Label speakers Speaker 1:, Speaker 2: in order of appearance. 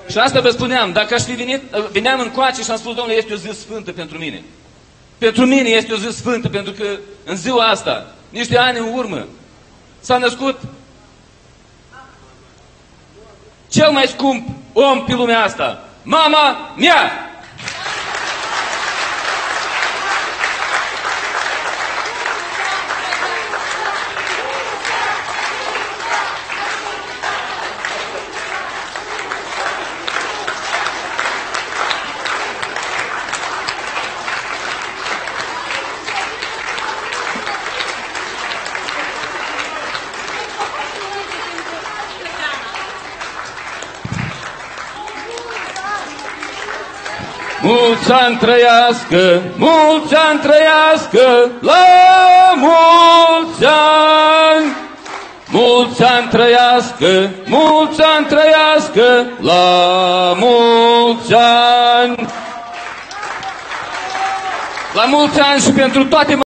Speaker 1: Și asta vă spuneam, dacă aș fi venit, veneam încoace și am spus, domnule, este o zi sfântă pentru mine. Pentru mine este o zi sfântă, pentru că în ziua asta, niște ani în urmă, s-a născut cel mai scump om pe lumea asta, mama mea! Mulți ani trăiască, mulți ani trăiască, la mulți ani! Mulți ani trăiască, mulți ani trăiască, la mulți ani! La mulți ani și pentru toate